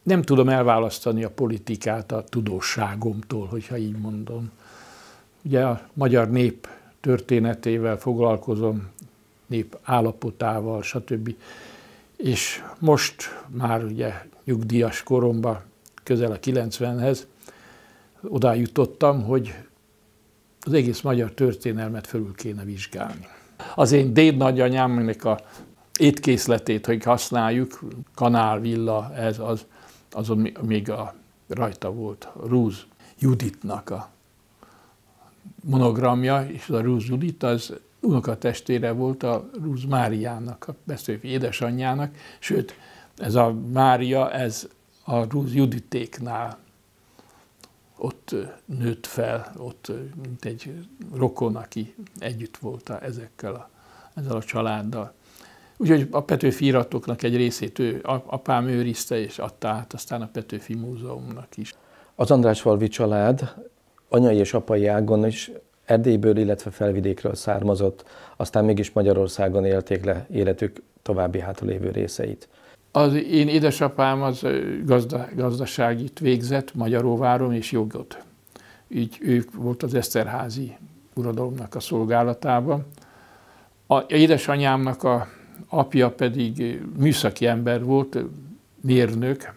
nem tudom elválasztani a politikát a tudósságomtól, hogyha így mondom. Ugye a magyar nép történetével foglalkozom, nép állapotával, stb. És most már ugye nyugdíjas koromban, közel a 90-hez, oda jutottam, hogy az egész magyar történelmet felül kéne vizsgálni. Az én dédnagyanyámnak a étkészletét, hogy használjuk, kanálvilla, azon még rajta volt Rúz Juditnak a monogramja, és a Rúz Judit az unokatestvére volt a Rúz Máriának, a Petőfi édesanyjának, sőt, ez a Mária, ez a Rúz Juditéknál ott nőtt fel, ott mint egy rokon, aki együtt volt ezzel a családdal. Úgyhogy a Petőfi iratoknak egy részét apám őrizte, és adta át aztán a Petőfi Múzeumnak is. Az Andrásfalvi család anyai és apai ágon is Erdélyből, illetve Felvidékről származott, aztán mégis Magyarországon élték le életük további hátralévő részeit. Az én édesapám az gazdaságit végzett, Magyaróváron és jogot. Így ők volt az Eszterházy uradalomnak a szolgálatában. A édesanyámnak a apja pedig műszaki ember volt, mérnök,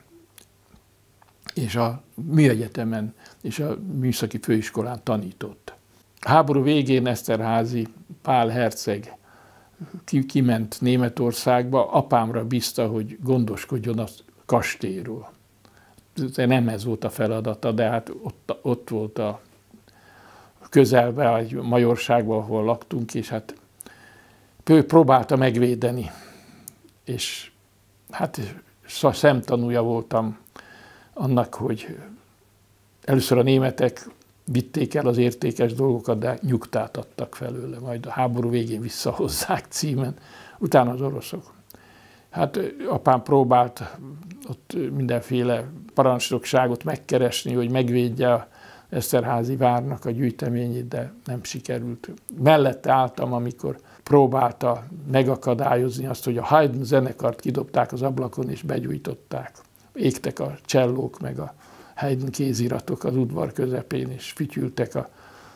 és a műegyetemen és a műszaki főiskolán tanított. A háború végén Eszterházy Pál herceg kiment Németországba, apámra bízta, hogy gondoskodjon a kastélyról. Nem ez volt a feladata, de hát ott volt a közelben, a majorságban, ahol laktunk, és hát ő próbálta megvédeni. És hát szemtanúja voltam annak, hogy először a németek vitték el az értékes dolgokat, de nyugtát adtak felőle, majd a háború végén visszahozzák címen, utána az oroszok. Hát apám próbált ott mindenféle parancsnokságot megkeresni, hogy megvédje a Eszterházy várnak a gyűjteményét, de nem sikerült. Mellette álltam, amikor próbálta megakadályozni azt, hogy a Haydn zenekart kidobták az ablakon és begyújtották. Égtek a csellók meg a Haydn kéziratok az udvar közepén, és fütyültek a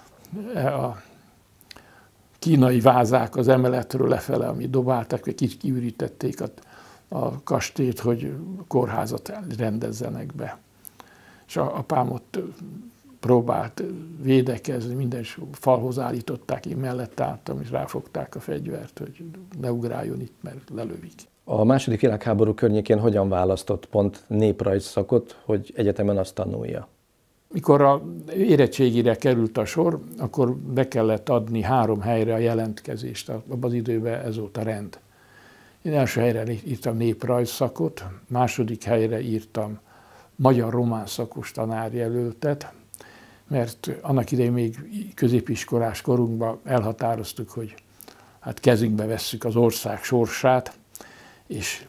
kínai vázák az emeletről lefele, amit dobáltak, vagy kiürítették a kastélyt, hogy kórházat rendezzenek be. És apám ott próbált védekezni, minden falhoz állították, én mellett álltam, és ráfogták a fegyvert, hogy ne ugráljon itt, mert lelövik. A második világháború környékén hogyan választott pont néprajz szakot, hogy egyetemen azt tanulja? Mikor a érettségire került a sor, akkor be kellett adni 3 helyre a jelentkezést. Abban az időben ez volt a rend. Én első helyre írtam néprajz szakot, második helyre írtam magyar-román szakos tanárjelöltet, mert annak idején még középiskolás korunkban elhatároztuk, hogy hát kezünkbe vesszük az ország sorsát, és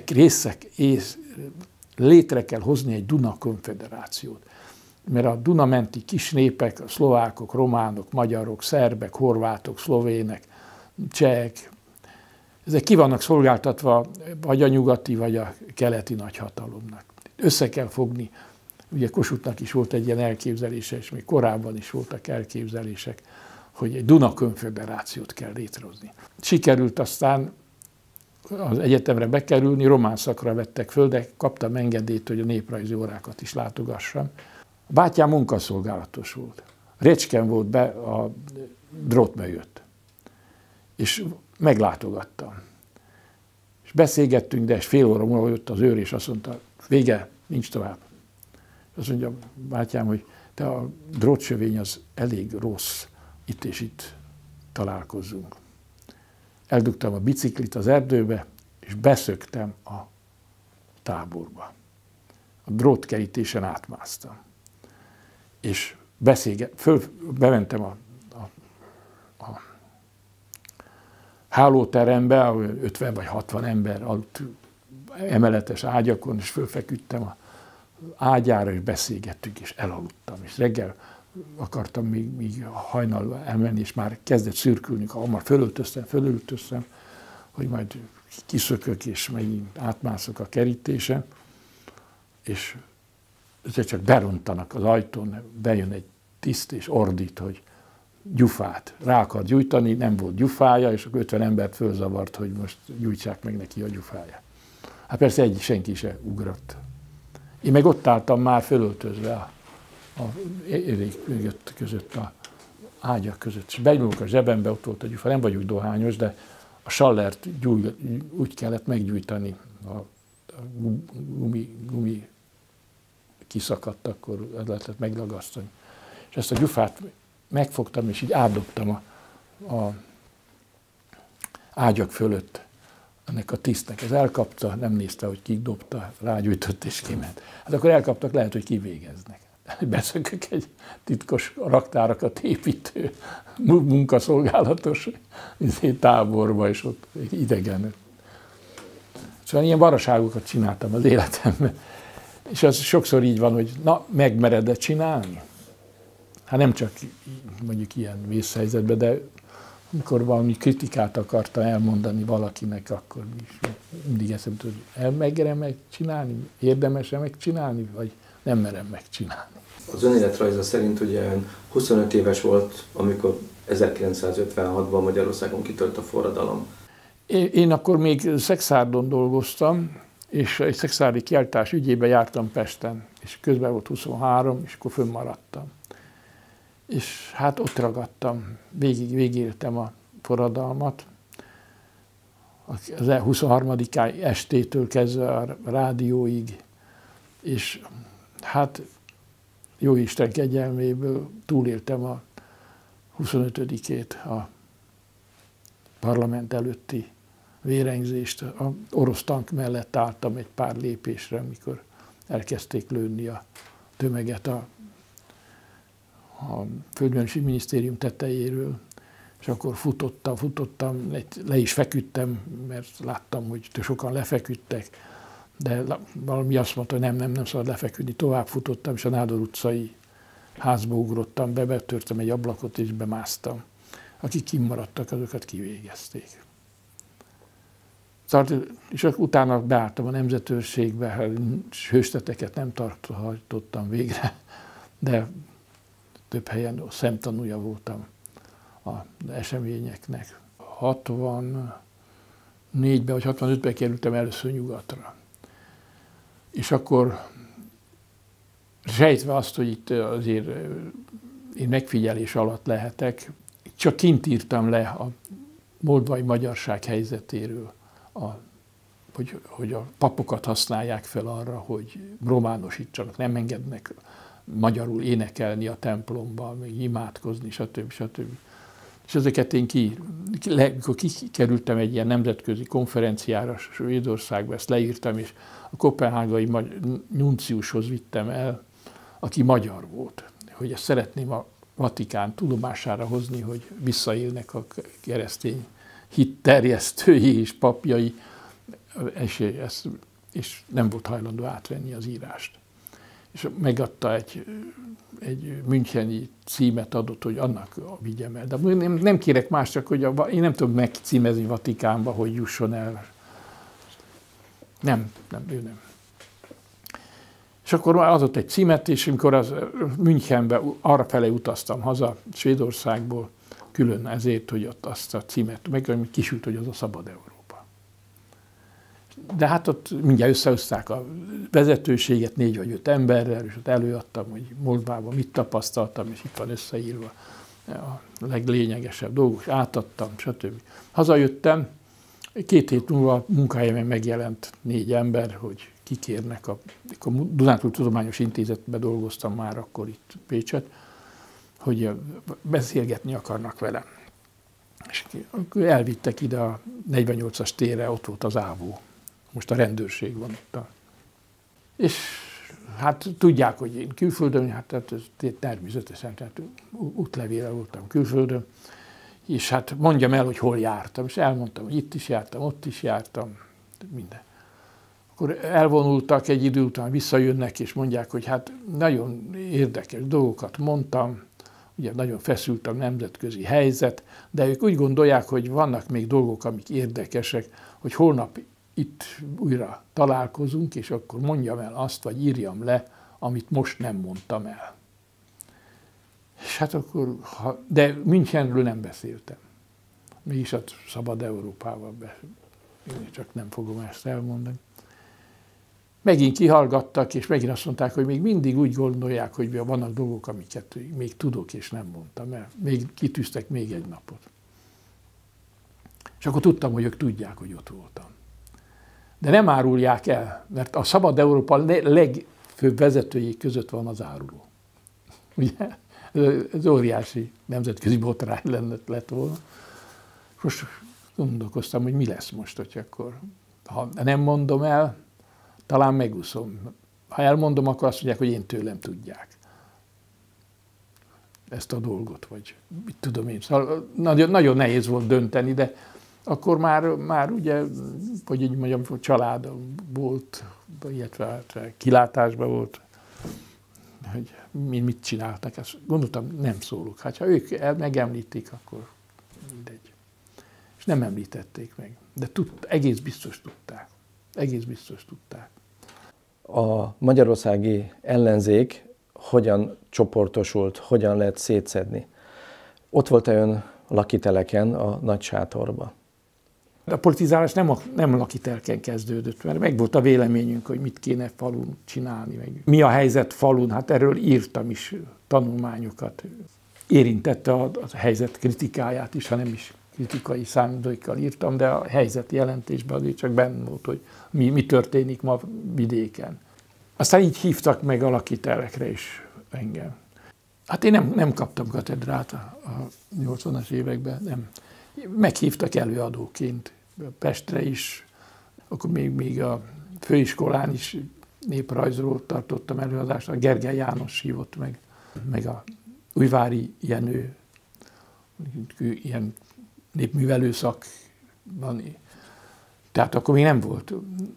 létre kell hozni egy Duna konfederációt. Mert a Dunamenti kis népek, a szlovákok, románok, magyarok, szerbek, horvátok, szlovének, csehek, ezek ki vannak szolgáltatva vagy a nyugati, vagy a keleti nagyhatalomnak. Össze kell fogni. Ugye Kossuthnak is volt egy ilyen elképzelése, és még korábban is voltak elképzelések, hogy egy Duna konfederációt kell létrehozni. Sikerült aztán az egyetemre bekerülni, román szakra vettek föl, de kaptam engedélyt, hogy a néprajzi órákat is látogassam. A bátyám munkaszolgálatos volt. Recsken volt be, a drótba jött. És meglátogattam. És beszélgettünk, de fél óra múlva jött az őr, és azt mondta, vége, nincs tovább. Azt mondja bátyám, hogy te a drótsövény az elég rossz, itt és itt találkozzunk. Eldugtam a biciklit az erdőbe, és beszöktem a táborba. A drótkerítésen átmásztam. És bementem a hálóterembe, ahol 50 vagy 60 ember aludt emeletes ágyakon, és fölfeküdtem az ágyára, és beszélgettünk, és elaludtam. És reggel akartam még hajnalba elmenni, és már kezdett szürkülni, ha hamar fölöltöztem, hogy majd kiszökök, és megint átmászok a kerítésen. és ezzel csak berontanak az ajtón, bejön egy tiszt és ordít, hogy gyufát rá akar gyújtani, nem volt gyufája, és akkor 50 embert fölzavart, hogy most gyújtsák meg neki a gyufáját. Hát persze senki se ugrott. Én meg ott álltam már fölöltözve a érék között, a ágyak között, és benyúlok a zsebembe, ott volt a gyufa, nem vagyok dohányos, de a sallert úgy kellett meggyújtani, a gumi kiszakadt, akkor lehetett meglagasztani. És ezt a gyufát megfogtam, és így átdobtam a ágyak fölött ennek a tisztnek. Ez elkapta, nem nézte, hogy ki dobta, rágyújtott és kiment. Hát akkor elkaptak, lehet, hogy kivégeznek. Beszökök egy titkos raktárakat építő, munkaszolgálatos táborba, és ott idegen. Szóval ilyen varaságokat csináltam az életemben. És az sokszor így van, hogy na, megmered-e csinálni? Hát nem csak mondjuk ilyen vészhelyzetben, de amikor valami kritikát akartam elmondani valakinek, akkor is mindig eszembe jutott, hogy megmerem megcsinálni, érdemes-e megcsinálni, vagy nem merem megcsinálni. Az önéletrajza szerint ugye 25 éves volt, amikor 1956-ban Magyarországon kitört a forradalom. Én akkor még Szexárdon dolgoztam, és egy szexárdi kiállítás ügyében jártam Pesten, és közben volt 23, és akkor fönnmaradtam. És hát ott ragadtam, végigéltem a forradalmat. Az 23. estétől kezdve a rádióig, és hát jóisten kegyelméből túléltem a 25-ét, a parlament előtti vérengzést. Az orosz tank mellett álltam egy pár lépésre, amikor elkezdték lőni a tömeget a Földművelési Minisztérium tetejéről, és akkor futottam, le is feküdtem, mert láttam, hogy sokan lefeküdtek, de valami azt mondta, hogy nem szabad lefeküdni, tovább futottam, és a Nádor utcai házba ugrottam be, betörtem egy ablakot, és bemásztam. Akik kimaradtak, azokat kivégezték. És utána beálltam a nemzetőrségbe, hősteteket nem tartottam végre, de több helyen szemtanúja voltam az eseményeknek. 64-ben vagy 65-ben kerültem először nyugatra. És akkor sejtve azt, hogy itt azért én megfigyelés alatt lehetek, csak kint írtam le a moldvai magyarság helyzetéről, hogy a papokat használják fel arra, hogy románosítsanak, nem engednek magyarul énekelni a templomban, meg imádkozni, stb. És ezeket én amikor kikerültem egy ilyen nemzetközi konferenciára Svédországba, ezt leírtam, és a kopenhágai nunciushoz vittem el, aki magyar volt, hogy ezt szeretném a Vatikán tudomására hozni, hogy visszaélnek a keresztény hitterjesztői és papjai, és nem volt hajlandó átvenni az írást. És megadta egy müncheni címet adott, hogy annak vigyem el. De nem kérek más, csak hogy én nem tudom megcímezni Vatikánba, hogy jusson el. Nem, ő nem. És akkor adott egy címet, és amikor az Münchenbe arrafele utaztam haza, Svédországból, külön ezért, hogy ott azt a címet meg kisült, hogy az a Szabad Európa. De hát ott mindjárt összehozták a vezetőséget 4 vagy 5 emberrel, és ott előadtam, hogy Moldvában mit tapasztaltam, és itt van összeírva a leglényegesebb dolgok, és átadtam, stb. Hazajöttem, 2 hét múlva a munkahelyemen megjelent 4 ember, hogy kikérnek, a Dunántúl Tudományos Intézetben dolgoztam már akkor itt Pécset, hogy beszélgetni akarnak velem. És akkor elvittek ide a 48-as térre, ott volt az ávó. Most a rendőrség van ott. És hát tudják, hogy én külföldön, hát ez természetesen, tehát útlevéllel voltam külföldön, és hát mondjam el, hogy hol jártam, és elmondtam, hogy itt is jártam, ott is jártam, minden. Akkor elvonultak, egy idő után visszajönnek, és mondják, hogy hát nagyon érdekes dolgokat mondtam, ugye nagyon feszült a nemzetközi helyzet, de ők úgy gondolják, hogy vannak még dolgok, amik érdekesek, hogy holnap itt újra találkozunk, és akkor mondjam el azt, vagy írjam le, amit most nem mondtam el. És hát akkor, de Münchenről nem beszéltem. Mégis a Szabad Európával csak nem fogom ezt elmondani. Megint kihallgattak, és megint azt mondták, hogy még mindig úgy gondolják, hogy vannak dolgok, amiket még tudok, és nem mondtam el. Még kitűztek még egy napot. És akkor tudtam, hogy ők tudják, hogy ott voltam. De nem árulják el, mert a Szabad Európa legfőbb vezetői között van az áruló. Ugye? Ez óriási nemzetközi botrány lett volna. Most gondolkoztam, hogy mi lesz most, hogy akkor, ha nem mondom el, talán megúszom. Ha elmondom, akkor azt mondják, hogy én tőlem tudják ezt a dolgot, vagy mit tudom én. Szóval nagyon, nagyon nehéz volt dönteni, de akkor már ugye, hogy így mondjam, család volt, illetve kilátásban volt, hogy mit csináltak. Ezt gondoltam, nem szólok. Hát ha ők megemlítik, akkor mindegy. És nem említették meg. De egész biztos tudták. Egész biztos tudták. A magyarországi ellenzék hogyan csoportosult, hogyan lehet szétszedni? Ott volt-e ön lakiteleken a Nagy Sátorba? A politizálás nem lakitelken kezdődött, mert meg volt a véleményünk, hogy mit kéne falun csinálni. Meg mi a helyzet falun, hát erről írtam is tanulmányokat. Érintette a helyzet kritikáját is, ha nem is kritikai szándékkal írtam, de a helyzet jelentésben azért csak benne volt, hogy mi történik ma vidéken. Aztán így hívtak meg a lakitelekre is engem. Hát én nem kaptam katedrát a 80-as években, nem. Meghívtak előadóként Pestre is, akkor még a főiskolán is néprajzról tartottam előadást, a Gergely János hívott meg a Újvári Jenő, ilyen népművelő szakban. Tehát akkor még nem volt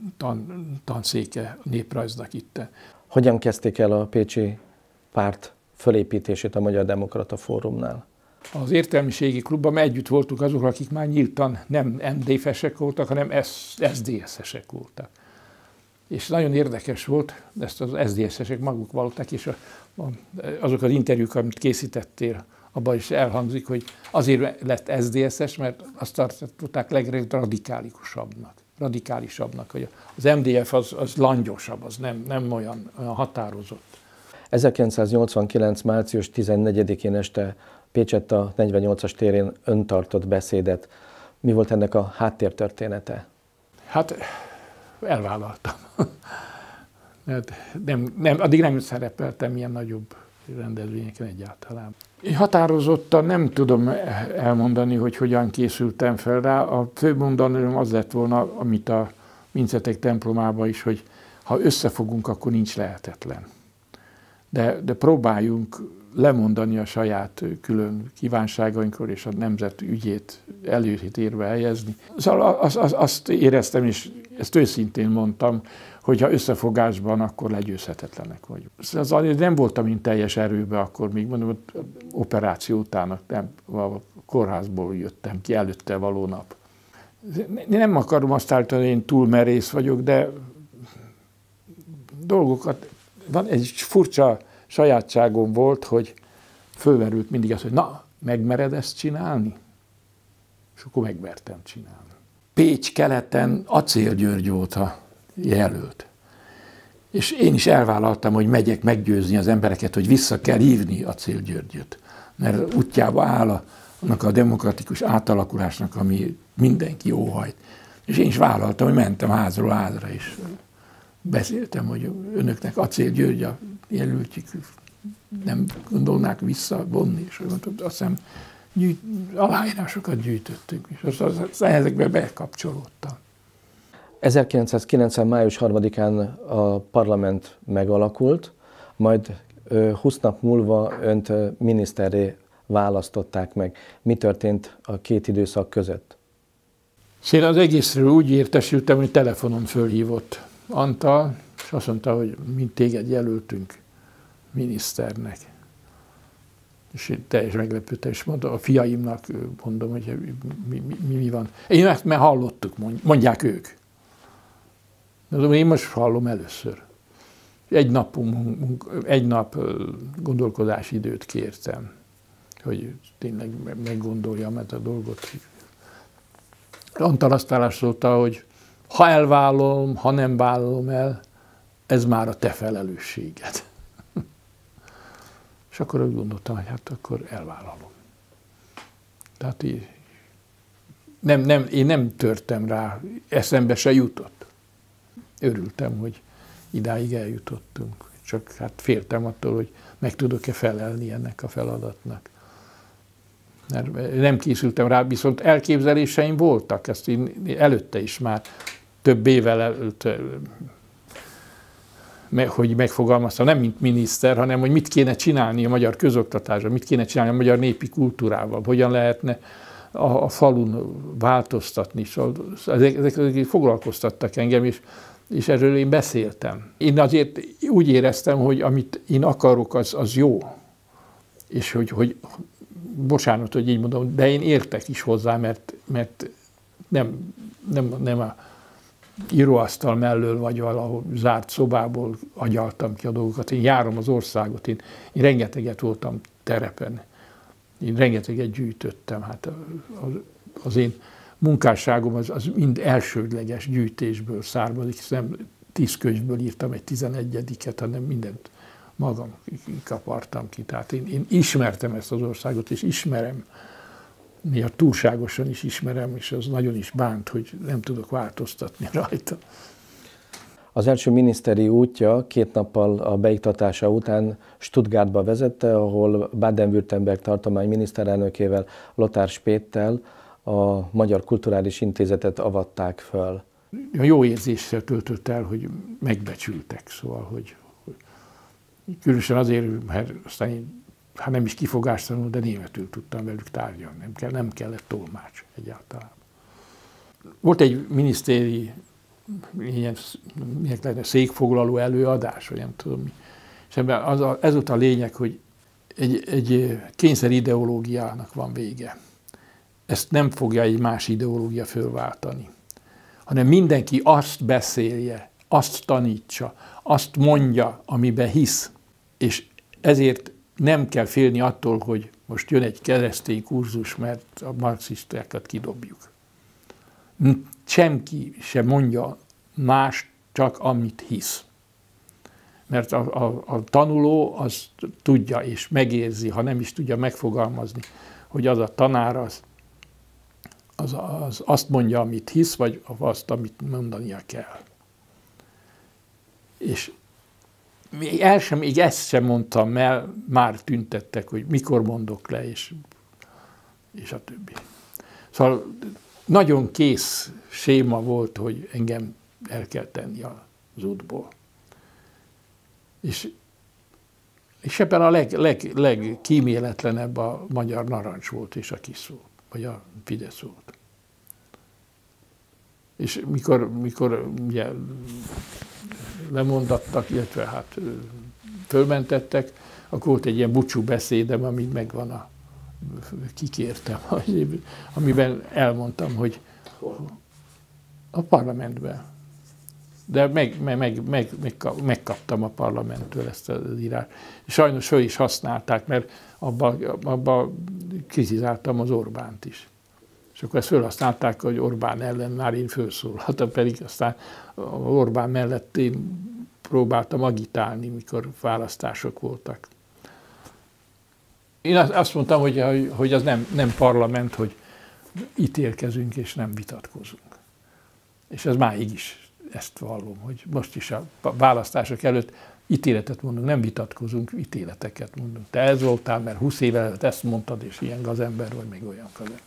tanszéke a néprajznak itt. Hogyan kezdték el a pécsi párt fölépítését a Magyar Demokrata Fórumnál? Az értelmiségi klubban együtt voltunk azok, akik már nyíltan nem MDF-esek voltak, hanem SZDSZ-esek voltak. És nagyon érdekes volt, ezt az SZDSZ-esek maguk vallották, és azok az interjúk, amit készítettél, abban is elhangzik, hogy azért lett SZDSZ-es, mert azt tartották radikálisabbnak, hogy az MDF az langyosabb, az nem olyan határozott. 1989. március 14-én este Pécsett 48-as térén ön tartott beszédet. Mi volt ennek a háttértörténete? Hát elvállaltam. Addig nem szerepeltem ilyen nagyobb rendezvényeken egyáltalán. Én határozottan nem tudom elmondani, hogy hogyan készültem fel rá. A fő mondanom az lett volna, amit a Mincetek templomában is, hogy ha összefogunk, akkor nincs lehetetlen. De próbáljunk lemondani a saját külön kívánságainkról és a nemzet ügyét előtérbe helyezni. Szóval azt éreztem, és ezt őszintén mondtam, hogy ha összefogásban, akkor legyőzhetetlenek vagyunk. Szóval nem voltam én teljes erőben, akkor még mondom, operáció után a kórházból jöttem ki előtte való nap. Nem akarom azt állítani, hogy én túl merész vagyok, de dolgokat, van egy furcsa sajátságom volt, hogy fölmerült mindig az, hogy na, megmered ezt csinálni? És akkor megmertem csinálni. Pécs keleten Acél György volt a jelölt. És én is elvállaltam, hogy megyek meggyőzni az embereket, hogy vissza kell hívni Acél Györgyöt. Mert útjába áll annak a demokratikus átalakulásnak, ami mindenki óhajt. És én is vállaltam, hogy mentem házról házra, és beszéltem, hogy önöknek Acél György a jelöltjük, nem gondolnák visszavonni, és azt hiszem aláírásokat gyűjtöttünk, és aztán ezekbe bekapcsolódtam. 1990. május 3-án a parlament megalakult, majd 20 nap múlva önt miniszterré választották meg. Mi történt a két időszak között? Én az egészről úgy értesültem, hogy telefonon fölhívott Antal, és azt mondta, hogy mint téged jelöltünk miniszternek. És én teljes meglepődtem, és mondta, a fiaimnak mondom, hogy mi van. Én ezt már hallottuk, mondják ők. De én most hallom először. Egy nap gondolkodási időt kértem, hogy tényleg meggondoljam ezt a dolgot. Antal azt válaszolta, hogy ha elvállalom, ha nem vállalom el, ez már a te felelősséged. És akkor úgy gondoltam, hogy hát akkor elvállalom. Tehát én nem törtem rá, eszembe se jutott. Örültem, hogy idáig eljutottunk. Csak hát féltem attól, hogy meg tudok-e felelni ennek a feladatnak. Mert nem készültem rá, viszont elképzeléseim voltak, ezt én előtte is már több évvel előtt, hogy megfogalmaztam, nem mint miniszter, hanem hogy mit kéne csinálni a magyar közoktatásban, mit kéne csinálni a magyar népi kultúrával, hogyan lehetne a falun változtatni. Ezek foglalkoztattak engem, és erről én beszéltem. Én azért úgy éreztem, hogy amit én akarok, az jó. És hogy bocsánat, hogy így mondom, de én értek is hozzá, mert nem a íróasztal mellől, vagy valahol zárt szobából agyaltam ki a dolgokat. Én járom az országot, én rengeteget voltam terepen, én rengeteget gyűjtöttem. Hát az én munkásságom az mind elsődleges gyűjtésből származik, nem 10 könyvből írtam egy 11-et, hanem mindent magam kapartam ki. Tehát én ismertem ezt az országot, és ismerem, néha túlságosan is ismerem, és az nagyon is bánt, hogy nem tudok változtatni rajta. Az első miniszteri útja 2 nappal a beiktatása után Stuttgartba vezette, ahol Baden-Württemberg tartomány miniszterelnökével, Lothar Spättel a Magyar Kulturális Intézetet avatták föl. Jó érzéssel töltött el, hogy megbecsültek, szóval, hogy különösen azért, mert aztán én, hát nem is kifogástalanul, de németül tudtam velük tárgyalni, nem kellett tolmács egyáltalán. Volt egy minisztéri ilyen székfoglaló előadás, vagy nem tudom mi. És ebben ez volt a lényeg, hogy egy kényszer ideológiának van vége. Ezt nem fogja egy más ideológia fölváltani, hanem mindenki azt beszélje, azt tanítsa, azt mondja, amiben hisz. És ezért nem kell félni attól, hogy most jön egy keresztény kurzus, mert a marxistákat kidobjuk. Senki sem mondja más, csak amit hisz. Mert a tanuló az tudja és megérzi, ha nem is tudja megfogalmazni, hogy az a tanár az azt mondja, amit hisz, vagy azt, amit mondania kell. És még ezt sem mondtam el, már tüntettek, hogy mikor mondok le, és a többi. Szóval nagyon kész séma volt, hogy engem el kell tenni az útból. És ebben a legkíméletlenebb a Magyar Narancs volt, és a Kiszó, vagy a Fidesz volt. És mikor ugye lemondattak, illetve hát fölmentettek, akkor volt egy ilyen búcsú beszédem, ami megvan, kikértem, amiben elmondtam, hogy a parlamentben. De megkaptam a parlamenttől ezt az írást. Sajnos föl is használták, mert abba kritizáltam az Orbánt is. És akkor ezt fölhasználták, hogy Orbán ellen már én felszólaltam, pedig aztán Orbán mellett én próbáltam agitálni, mikor választások voltak. Én azt mondtam, hogy az nem parlament, hogy ítélkezünk és nem vitatkozunk. És ez máig is ezt vallom, hogy most is a választások előtt ítéletet mondunk, nem vitatkozunk, ítéleteket mondunk. Te ez voltál, mert 20 éve előtt ezt mondtad, és ilyen gazember vagy, még olyan gazember.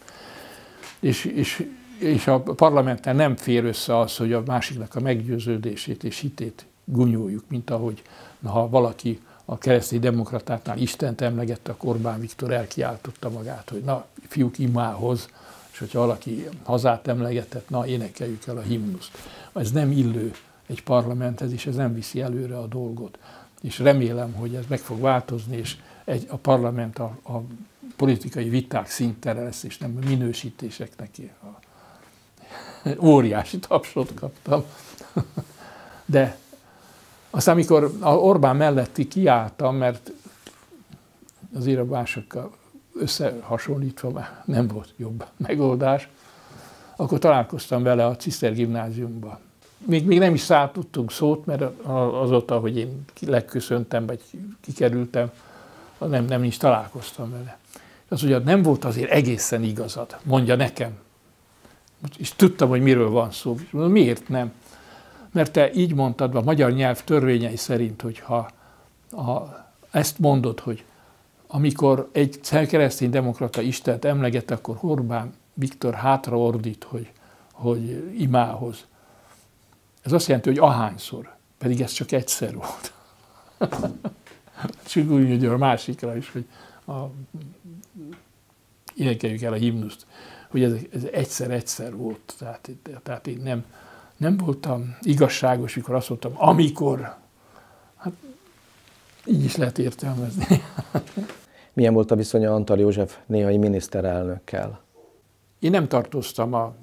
És a parlamenten nem fér össze az, hogy a másiknak a meggyőződését és hitét gúnyoljuk, mint ahogy ha valaki a keresztény demokratáknál Istent emlegette, akkor Orbán Viktor elkiáltotta magát, hogy na, fiúk imához, és hogyha valaki hazát emlegetett, na, énekeljük el a himnuszt. Ez nem illő egy parlamenthez, és ez nem viszi előre a dolgot. És remélem, hogy ez meg fog változni, és a parlament a politikai viták szintere lesz, és nem a minősítéseknek. Óriási tapsot kaptam. De aztán, amikor Orbán melletti kiálltam, mert azért a másokkal összehasonlítva már nem volt jobb megoldás, akkor találkoztam vele a Ciszter gimnáziumban. Még nem is szálltottunk szót, mert azóta, hogy én legköszöntem, vagy kikerültem, nem is találkoztam vele. Az ugye nem volt azért egészen igazad, mondja nekem. És tudtam, hogy miről van szó. Miért nem? Mert te így mondtad, a magyar nyelv törvényei szerint, hogy ha ezt mondod, hogy amikor egy kereszténydemokrata Istent emleget, akkor Orbán Viktor hátraordít, hogy imához. Ez azt jelenti, hogy ahányszor, pedig ez csak egyszer volt. Csak úgy mondja a másikra is, hogy énekeljük el a himnuszt, hogy ez egyszer volt. Tehát én nem voltam igazságos, mikor azt mondtam, amikor. Hát így is lehet értelmezni. Milyen volt a viszonya Antall József néhai miniszterelnökkel? Én nem tartoztam a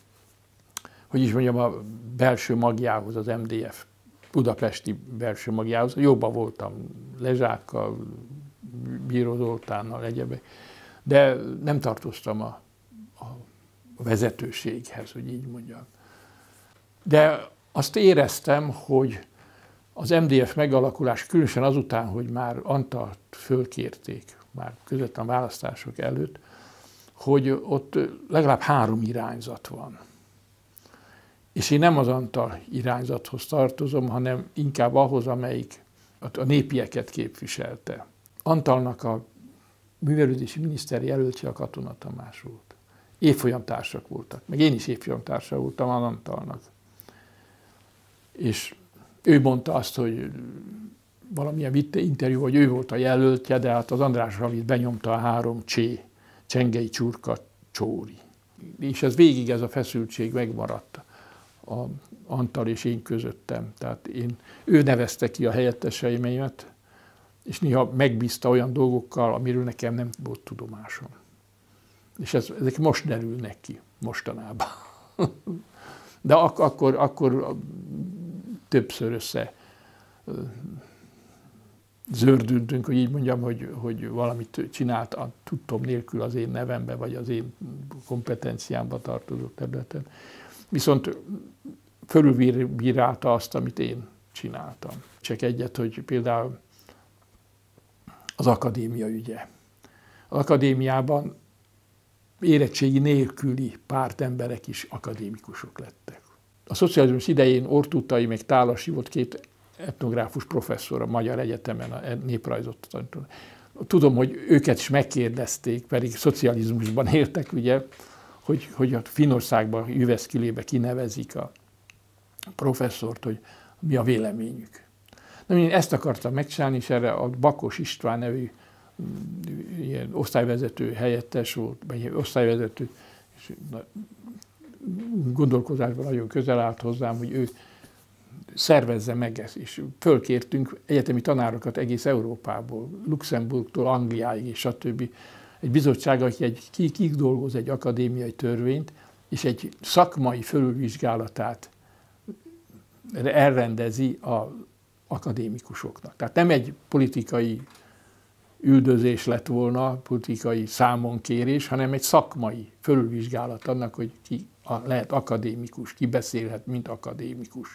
belső magjához, az MDF budapesti belső magjához. Jobban voltam Lezsákkal, Bíró Zoltánnal, egyebek, de nem tartoztam a vezetőséghez, hogy így mondjam. De azt éreztem, hogy az MDF megalakulás, különösen azután, hogy már Antallt fölkérték, már közvetlen választások előtt, hogy ott legalább 3 irányzat van. És én nem az Antall irányzathoz tartozom, hanem inkább ahhoz, amelyik a népieket képviselte. Antallnak a művelődési miniszter jelöltje a Katona Tamás volt. Évfolyamtársak voltak, meg én is évfolyamtársa voltam az Antallnak. És ő mondta azt, hogy valamilyen interjú, hogy ő volt a jelöltje, de hát az András Ramit benyomta a 3 Csengei, Csurka, Csóri. És végig ez a feszültség megmaradt a Antall és én közöttem. Tehát ő nevezte ki a helyetteseimet, és néha megbízta olyan dolgokkal, amiről nekem nem volt tudomásom. És ezek most derülnek ki, mostanában. De akkor többször össze zördültünk, hogy így mondjam, hogy valamit csinált a tudtom nélkül az én nevembe, vagy az én kompetenciámba tartozó területen. Viszont fölülbírálta azt, amit én csináltam. Csak egyet, hogy például az akadémia ügye. Az akadémiában érettségi nélküli pártemberek is akadémikusok lettek. A szocializmus idején Ortútai meg Tálasi volt 2 etnográfus professzor a Magyar Egyetemen, a néprajzot tanító. Tudom, hogy őket is megkérdezték, pedig szocializmusban éltek, ugye, hogy a Finnországban, Jyväskyläbe kinevezik a professzort, hogy mi a véleményük. Na, én ezt akartam megcsinálni, és erre a Bakos István nevű ilyen osztályvezető helyettes volt, vagy osztályvezető, és gondolkozásban nagyon közel állt hozzám, hogy ő szervezze meg ezt, és fölkértünk egyetemi tanárokat egész Európából, Luxemburgtól Angliáig, és stb. Egy bizottság, aki kidolgoz egy akadémiai törvényt, és egy szakmai fölülvizsgálatát elrendezi az akadémikusoknak. Tehát nem egy politikai üldözés lett volna, politikai számonkérés, hanem egy szakmai fölülvizsgálat annak, hogy ki lehet akadémikus, ki beszélhet, mint akadémikus.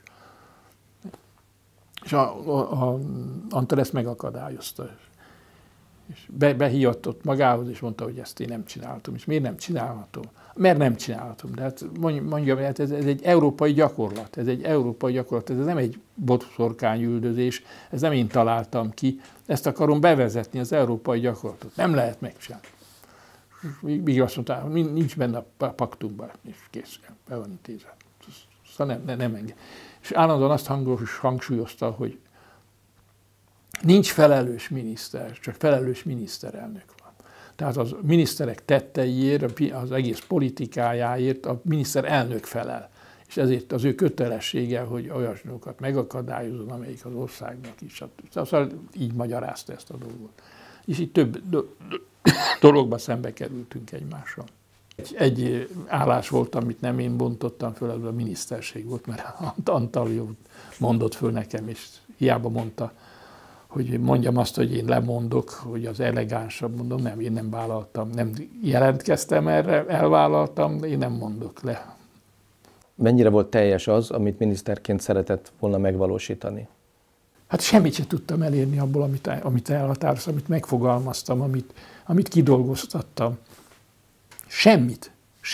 És Antall ezt megakadályozta. És behivatott magához, és mondta, hogy ezt én nem csinálhatom. És miért nem csinálhatom? Mert nem csinálhatom. De hát mondjam, hát ez egy európai gyakorlat. Ez nem egy boszorkányüldözés, ez nem én találtam ki. Ezt akarom bevezetni, az európai gyakorlatot. Nem lehet megcsinálni. Még azt mondta, nincs benne a paktumban, és kész, be van intézve. Szóval nem enged. És állandóan azt hangsúlyozta, hogy nincs felelős miniszter, csak felelős miniszterelnök van. Tehát az miniszterek tetteiért, az egész politikájáért a miniszterelnök felel. És ezért az ő kötelessége, hogy olyasmikat megakadályozzon, amelyik az országnak is. Szóval így magyarázta ezt a dolgot. És így több dologba szembe kerültünk egymással. Egy állás volt, amit nem én bontottam föl, ez a miniszterség volt, mert Antal mondott föl nekem, és hiába mondta, hogy mondjam azt, hogy én lemondok, hogy az elegánsabb, mondom, nem, én nem vállaltam, nem jelentkeztem erre, elvállaltam, de én nem mondok le. Mennyire volt teljes az, amit miniszterként szeretett volna megvalósítani? Hát semmit sem tudtam elérni abból, amit elhatároztam, amit megfogalmaztam, amit kidolgoztattam. Semmit.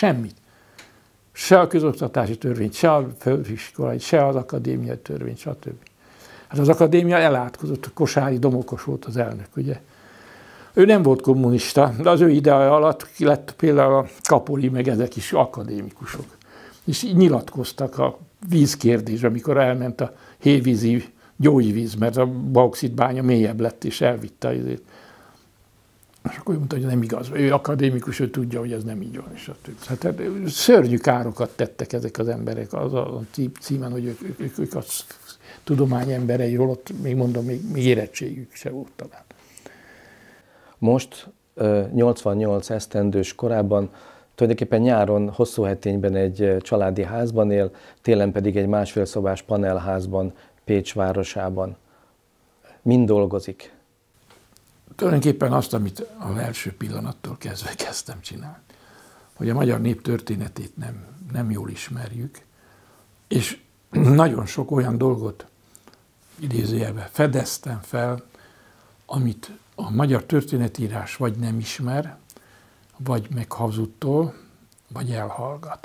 Se a közoktatási törvényt, se a főiskolai, se az akadémiai törvényt, stb. Hát az akadémia elátkozott, Kosáry Domokos volt az elnök, ugye. Ő nem volt kommunista, de az ő ideje alatt lett például a Kapoli, meg ezek is akadémikusok. És így nyilatkoztak a vízkérdésre, amikor elment a hévízi gyógyvíz, mert a bauxitbánya mélyebb lett, és elvitte azért. És akkor ő mondta, hogy nem igaz. Ő akadémikus, ő tudja, hogy ez nem így van. És hát szörnyű károkat tettek ezek az emberek az a címen, hogy ők a tudomány emberei, holott még mondom, még érettségük se volt talán. Most 88 esztendős korában tulajdonképpen nyáron Hosszúhetényben egy családi házban él, télen pedig egy másfél szobás panelházban Pécs városában. Mind dolgozik? Tulajdonképpen azt, amit az első pillanattól kezdve kezdtem csinálni, hogy a magyar nép történetét nem jól ismerjük, és nagyon sok olyan dolgot idézőjelben fedeztem fel, amit a magyar történetírás vagy nem ismer, vagy meghazudtol, vagy elhallgat.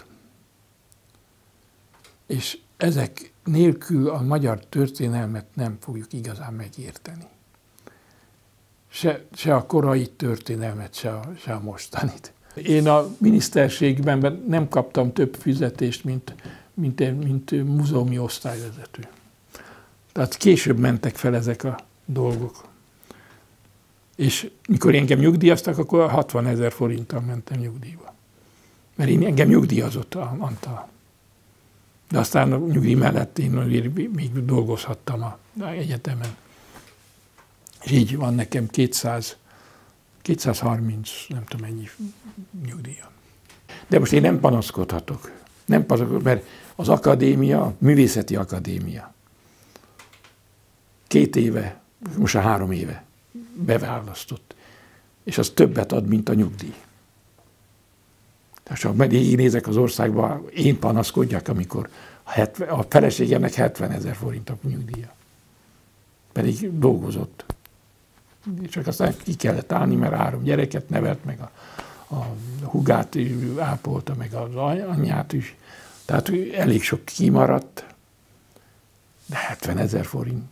És ezek nélkül a magyar történelmet nem fogjuk igazán megérteni. Se a korai történelmet, se a mostanit. Én a miniszterségben nem kaptam több fizetést, mint múzeumi osztályvezető. Tehát később mentek fel ezek a dolgok. És mikor engem nyugdíjaztak, akkor 60 000 forinttal mentem nyugdíjba. Mert engem nyugdíjazott Antal. De aztán a nyugdíj mellett én még dolgozhattam az egyetemen. És így van nekem 230, nem tudom mennyi nyugdíjam. De most én nem panaszkodhatok. Nem panaszkodhatok, mert az akadémia, művészeti akadémia 2 éve, most 3 éve beválasztott, és az többet ad, mint a nyugdíj. Tehát ha én nézek az országba, én panaszkodjak, amikor a feleségemnek 70 000 forint a nyugdíja. Pedig dolgozott. Csak aztán ki kellett állni, mert 3 gyereket nevelt, meg a hugát ápolta, meg az anyját is. Tehát elég sok kimaradt, de 70 000 forint.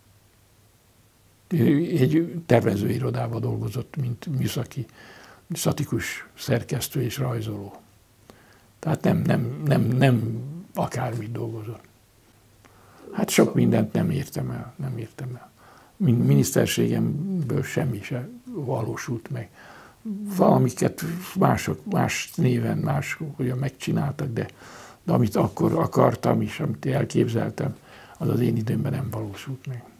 Egy tervezőirodában dolgozott, mint műszaki, statikus szerkesztő és rajzoló. Tehát nem akármit dolgozott. Hát sok mindent nem értem el. Miniszterségemből semmi se valósult meg. Valamiket más néven, más hogyan megcsináltak, de amit akkor akartam és amit elképzeltem, az én időmben nem valósult meg.